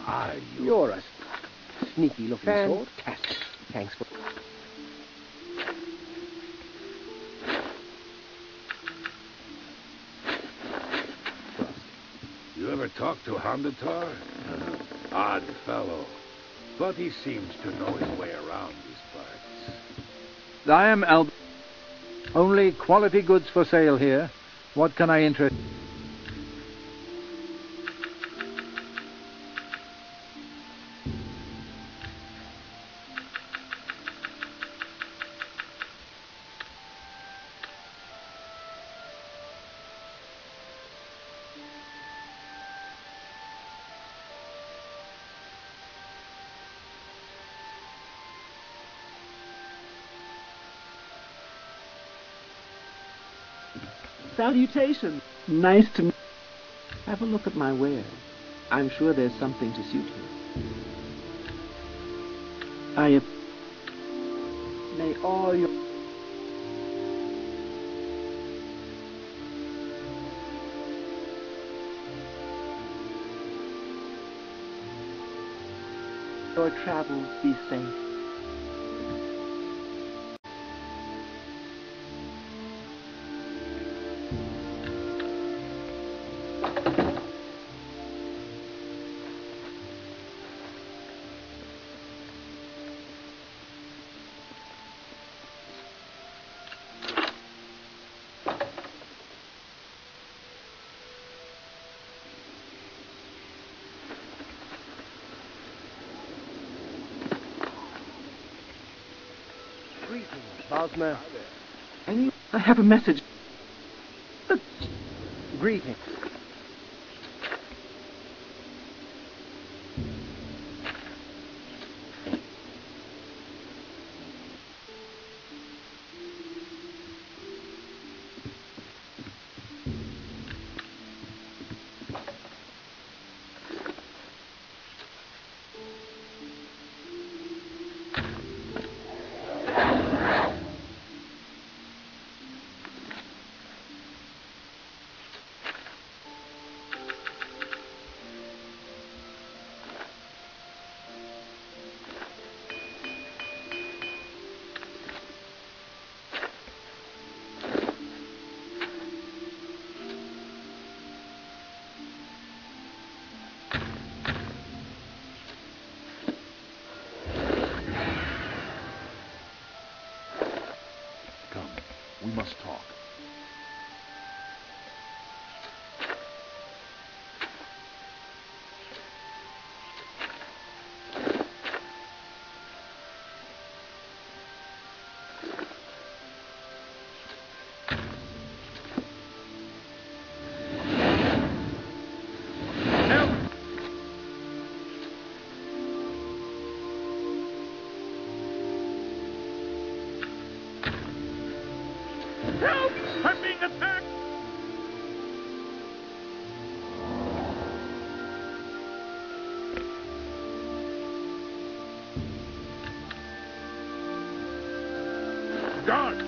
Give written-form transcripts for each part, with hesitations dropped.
are you? You're a sneaky-looking sort. Fantastic. Thanks for... You ever talk to Hondatar? Odd fellow. But he seems to know his way around these parts. I am only quality goods for sale here. What can I interest? Salutations. Nice to meet you. Have a look at my wares. I'm sure there's something to suit you. May all your... your travels be safe. Bosmer. I have a message. Greetings. We must talk. Help! I'm being attacked! Guard!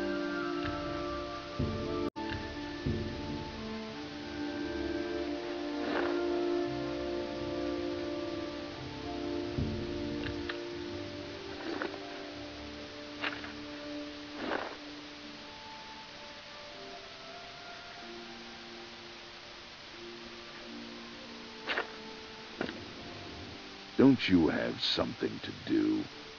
Don't you have something to do?